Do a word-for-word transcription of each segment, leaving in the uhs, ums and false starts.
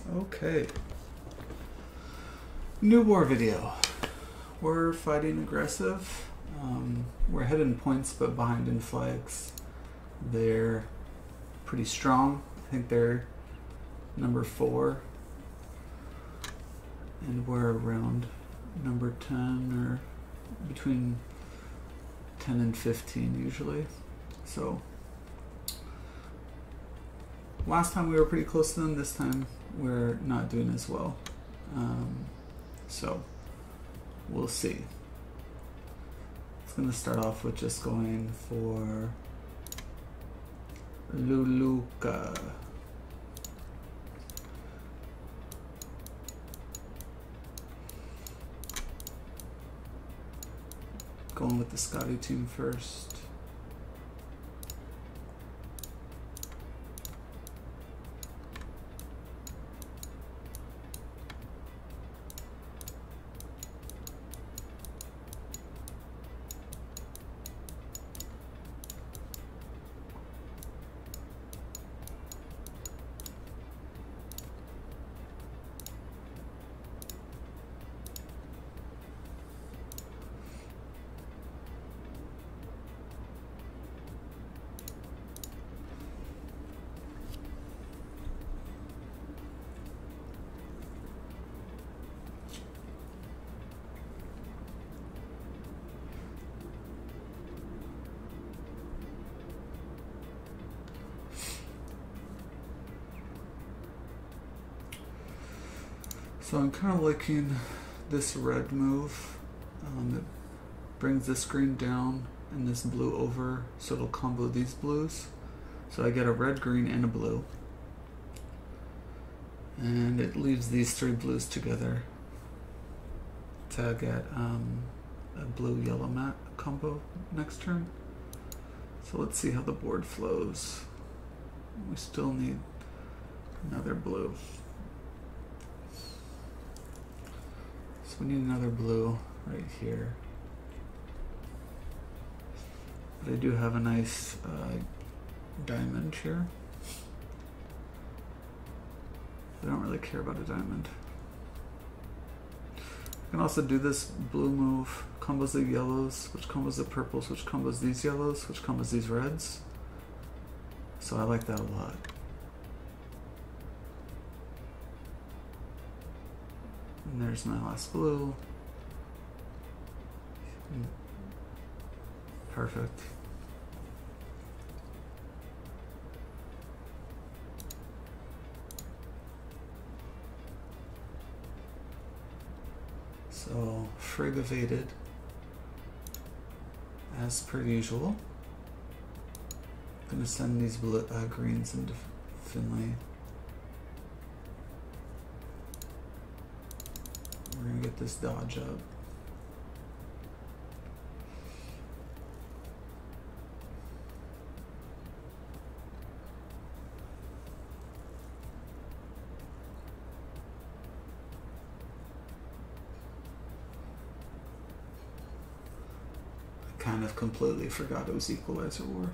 Okay. New war video. We're fighting aggressive. Um, we're ahead in points but behind in flags. They're pretty strong. I think they're number four. And we're around number ten or between ten and fifteen usually. So last time we were pretty close to them. This time we're not doing as well. Um, so we'll see. It's going to start off with just going for Luluka. Going with the Scotty team first. So I'm kind of liking this red move. Um, it brings this green down and this blue over, so it'll combo these blues. So I get a red, green, and a blue. And it leaves these three blues together to get um, a blue-yellow mat combo next turn. So let's see how the board flows. We still need another blue. We need another blue right here. But I do have a nice uh, diamond here. I don't really care about a diamond. I can also do this blue move, combos the yellows, which combos the purples, which combos these yellows, which combos these reds. So I like that a lot. And there's my last blue. Perfect. So, Frigg evaded, as per usual. Gonna send these blue, uh, greens into Finley. We're gonna get this dodge up. I kind of completely forgot it was Equalizer War.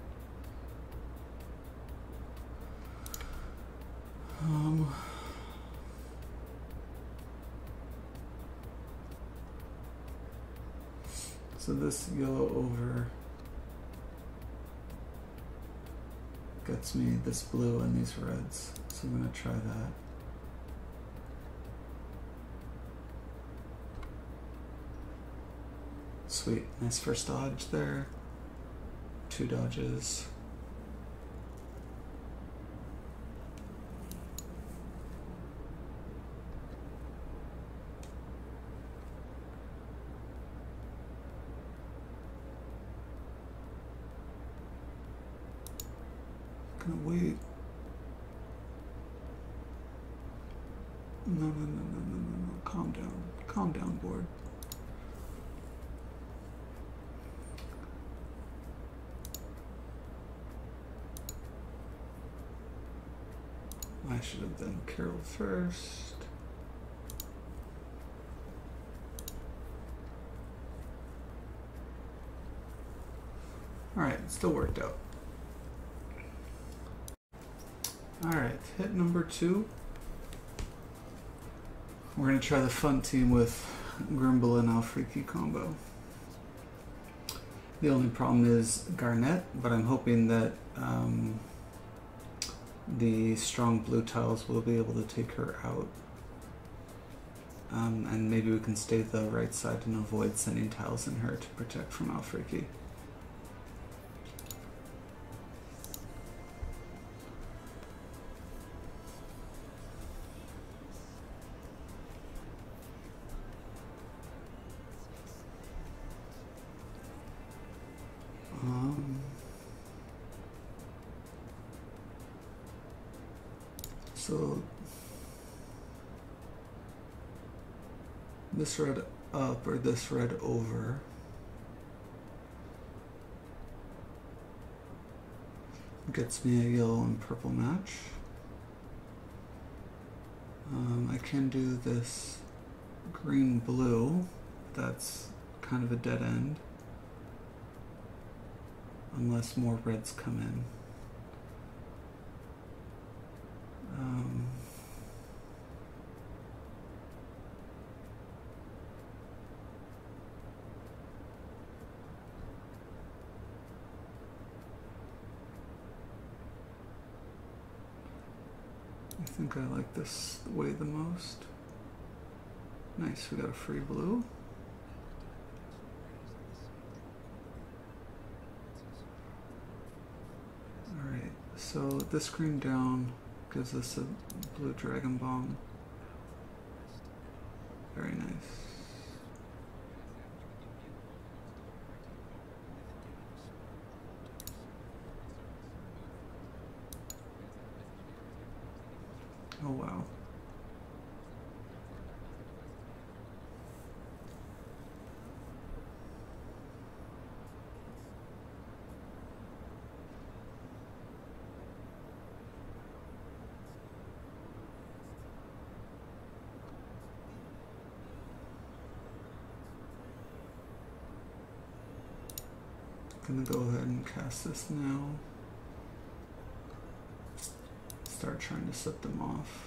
Um... So this yellow over gets me this blue and these reds. So I'm gonna try that. Sweet, nice first dodge there. Two dodges. Gonna wait. No, no, no, no, no, no, no. Calm down. Calm down, board. I should have done Carol first. All right, it still worked out. All right, hit number two. We're going to try the fun team with Grimble and Alfreaky combo. The only problem is Garnet, but I'm hoping that um, the strong blue tiles will be able to take her out. Um, and maybe we can stay the right side and avoid sending tiles in her to protect from Alfreaky. Um, so this red up or this red over. Gets me a yellow and purple match. Um, I can do this green blue. That's kind of a dead end. Unless more reds come in. Um, I think I like this way the most. Nice, we got a free blue. Alright, so this green down gives us a blue dragon bomb. Very nice. Oh wow. Gonna go ahead and cast this now. Start trying to set them off.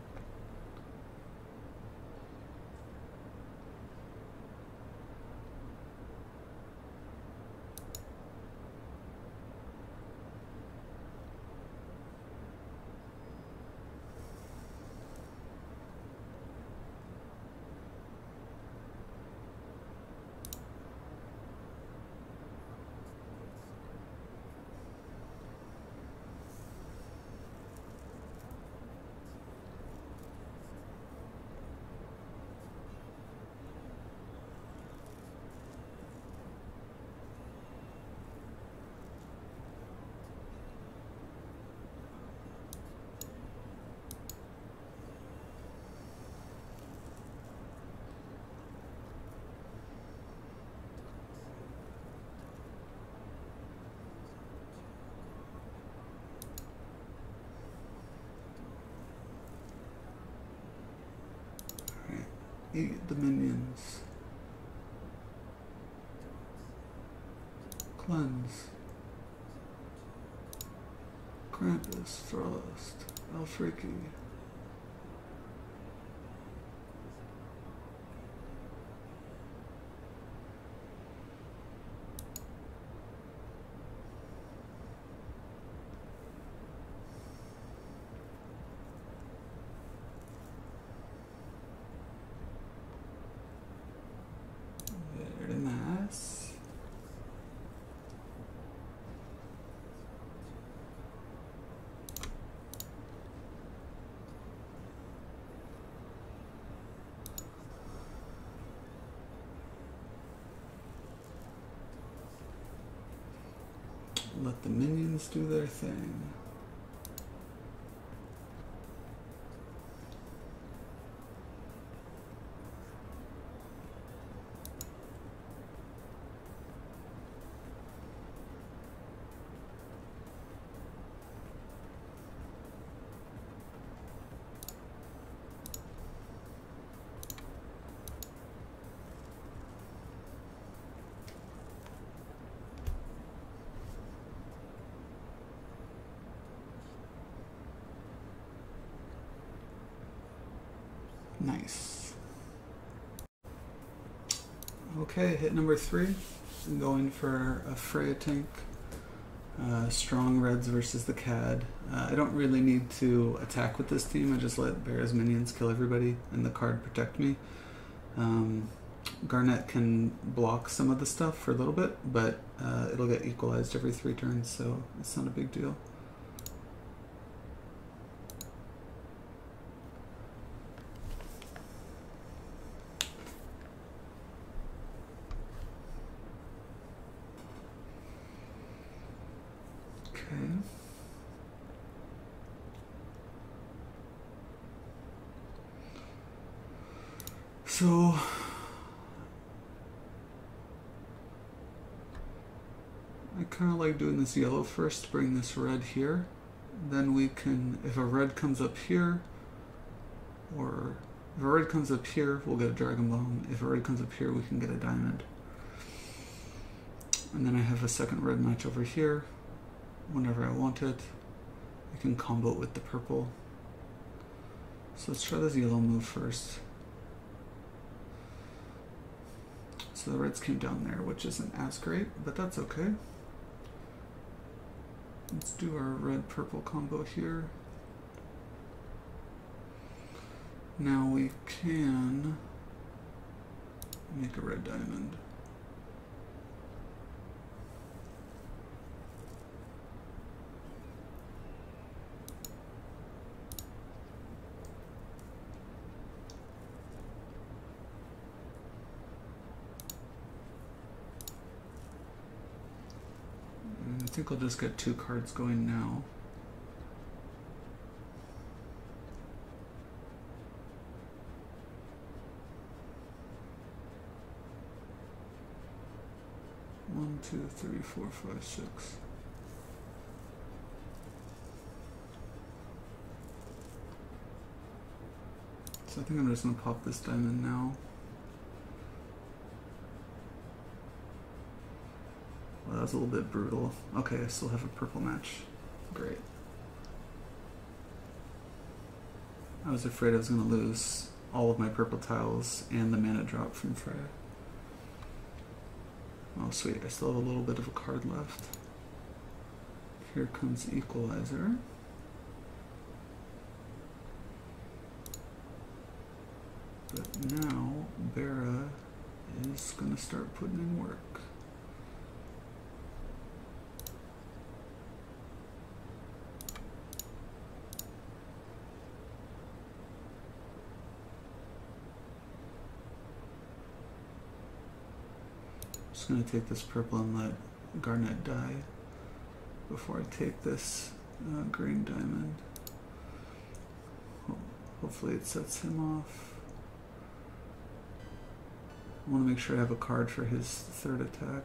Eat the minions. Cleanse. Krampus, Frost, Alfreaky. Very nice. Let the minions do their thing. Nice. Okay, hit number three. I'm going for a Freya tank. Uh, strong reds versus the C A D. Uh, I don't really need to attack with this team. I just let Bera's minions kill everybody and the card protect me. Um, Garnet can block some of the stuff for a little bit, but uh, it'll get equalized every three turns, so it's not a big deal. Okay. So I kind of like doing this yellow first, bring this red here. Then we can, if a red comes up here, or if a red comes up here, we'll get a Dragon Bone. If a red comes up here, we can get a diamond. And then I have a second red match over here. Whenever I want it, I can combo it with the purple. So let's try this yellow move first. So the reds came down there, which isn't as great, but that's okay. Let's do our red-purple combo here. Now we can make a red diamond. I think I'll just get two cards going now. One, two, three, four, five, six. So I think I'm just gonna pop this diamond now. Well, that was a little bit brutal. Okay, I still have a purple match. Great. I was afraid I was going to lose all of my purple tiles and the mana drop from Freya. Oh sweet, I still have a little bit of a card left. Here comes Equalizer. But now, Bera is going to start putting in work. Just going to take this purple and let Garnet die before I take this uh, green diamond. Ho hopefully it sets him off. I want to make sure I have a card for his third attack.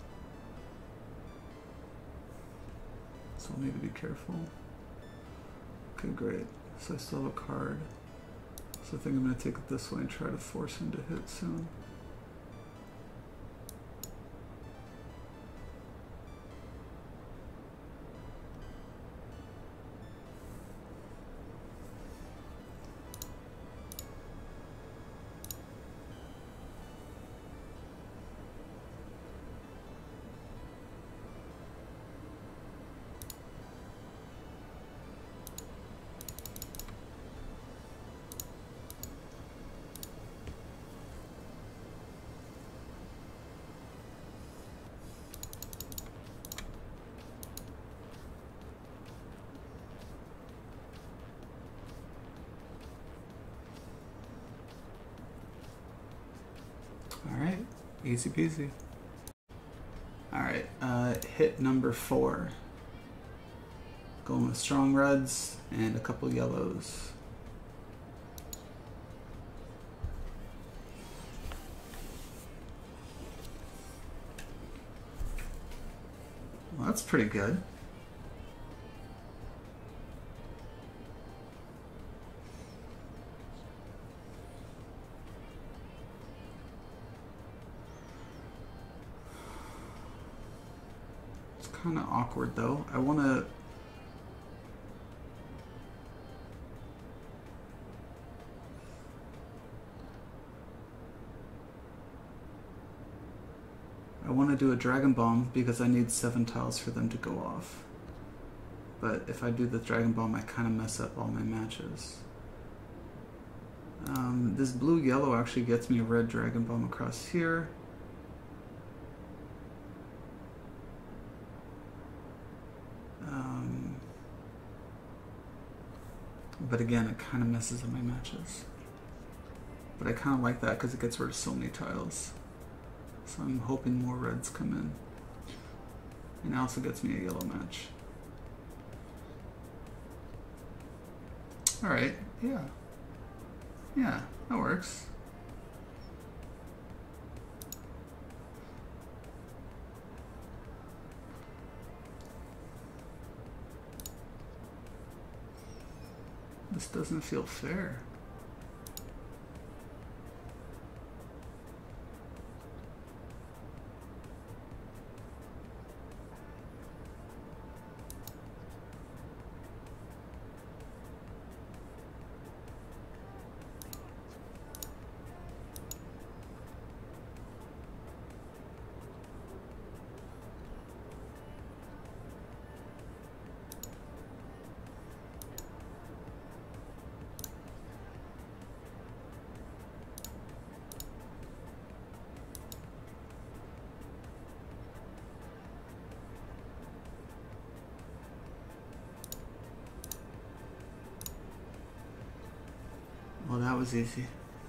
So I'll need to be careful. Okay, great. So I still have a card. So I think I'm going to take it this way and try to force him to hit soon. Alright, easy peasy. Alright, uh, hit number four. Going with strong reds and a couple yellows. Well, that's pretty good. Kind of awkward though. I want to to do a Dragon Bomb because I need seven tiles for them to go off. But if I do the Dragon Bomb, I kind of mess up all my matches. Um, this blue-yellow actually gets me a red Dragon Bomb across here. Um, but again, it kind of messes up my matches. But I kind of like that because it gets rid of so many tiles. So I'm hoping more reds come in. And it also gets me a yellow match. Alright, yeah. Yeah, that works. This doesn't feel fair. Well, that was easy.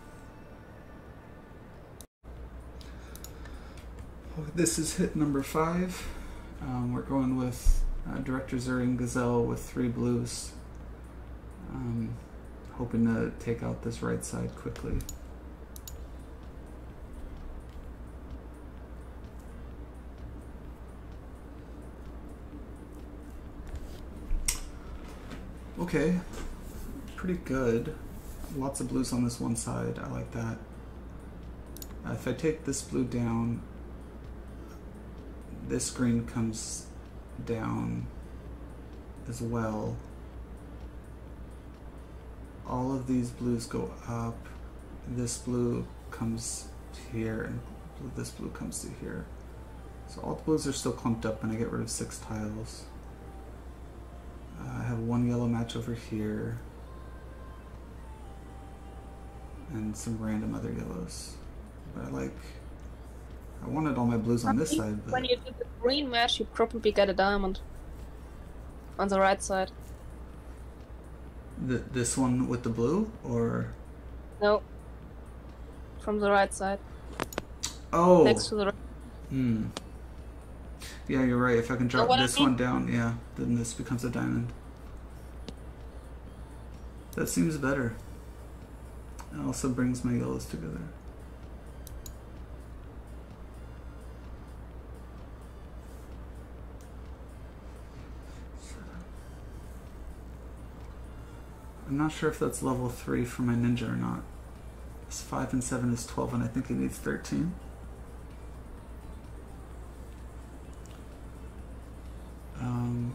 This is hit number five. Um, we're going with uh, Director Zurian Gazelle with three blues. Um, hoping to take out this right side quickly. Okay, pretty good. Lots of blues on this one side. I like that. Uh, if I take this blue down, this green comes down as well. All of these blues go up. This blue comes here, and this blue comes to here. So all the blues are still clumped up, and I get rid of six tiles. Uh, I have one yellow match over here. And some random other yellows. But I like... I wanted all my blues on this side, but... When you do the green match, you probably get a diamond. On the right side. The, this one with the blue, or...? No. From the right side. Oh! Next to the right. Hmm. Yeah, you're right. If I can drop So this I mean? one down, yeah, then this becomes a diamond. That seems better. It also brings my yellows together. I'm not sure if that's level three for my ninja or not. This five and seven is twelve, and I think it needs thirteen. Um...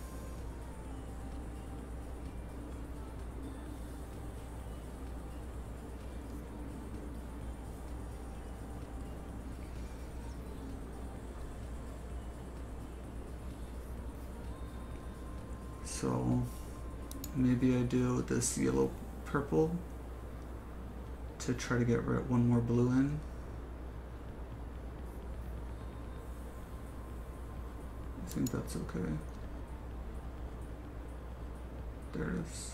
So maybe I do this yellow purple to try to get one more blue in. I think that's okay. There it is.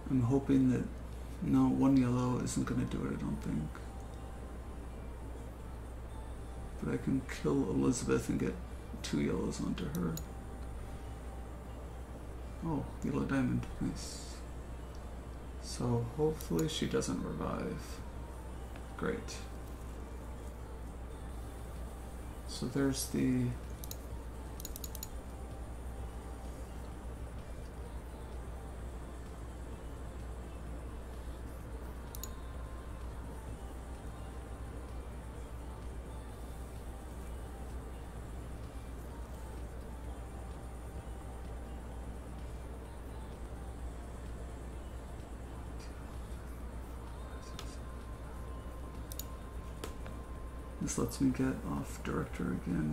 I'm hoping that, no, one yellow isn't going to do it, I don't think. But I can kill Elizabeth and get two yellows onto her. Oh, yellow diamond, nice. So hopefully she doesn't revive. Great. So there's the This lets me get off director again.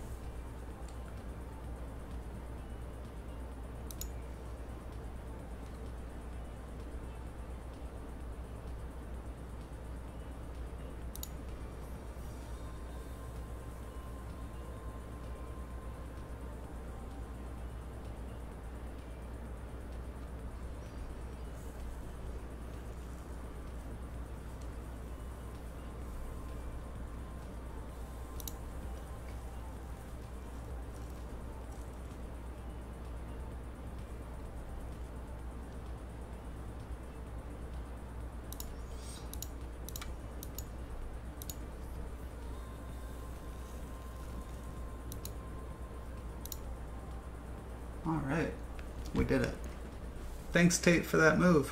All right, we did it. Thanks, Tate, for that move.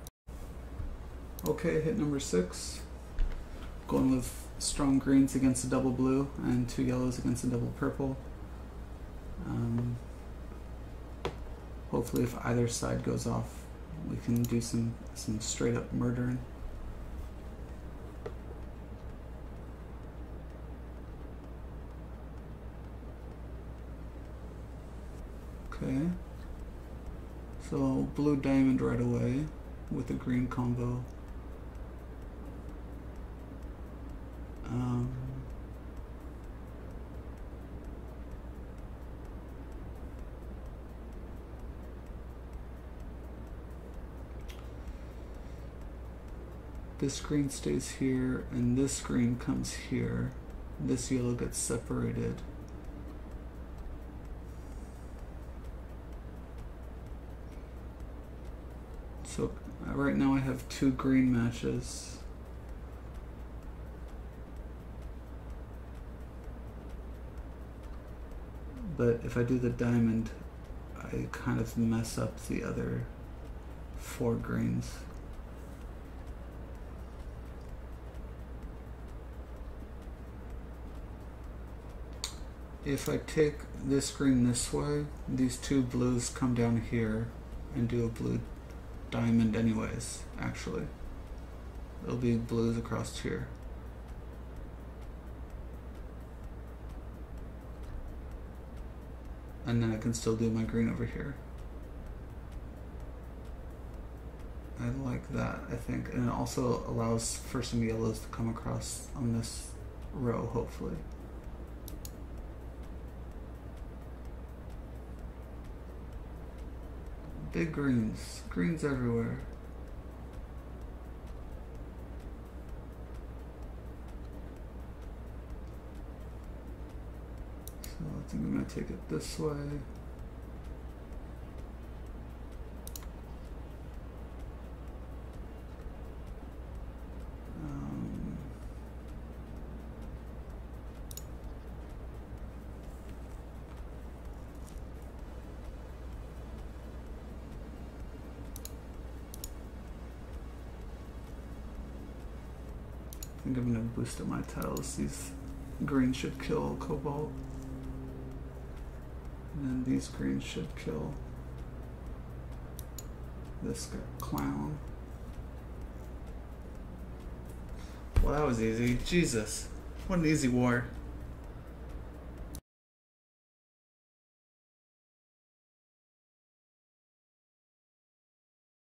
Okay, hit number six. Going with strong greens against a double blue and two yellows against a double purple. Um, hopefully if either side goes off, we can do some, some straight up murdering. Okay, so blue diamond right away with a green combo. Um, this green stays here and this green comes here. This yellow gets separated. So uh, right now I have two green matches. But if I do the diamond, I kind of mess up the other four greens. If I take this green this way, these two blues come down here and do a blue diamond anyways, actually. It'll be blues across here. And then I can still do my green over here. I like that, I think. And it also allows for some yellows to come across on this row, hopefully. Big greens, greens everywhere. So I think I'm gonna take it this way. Um, I think I'm gonna boost up my tiles. These greens should kill Cobalt. And then these greens should kill this guy, Clown. Well, that was easy. Jesus. What an easy war.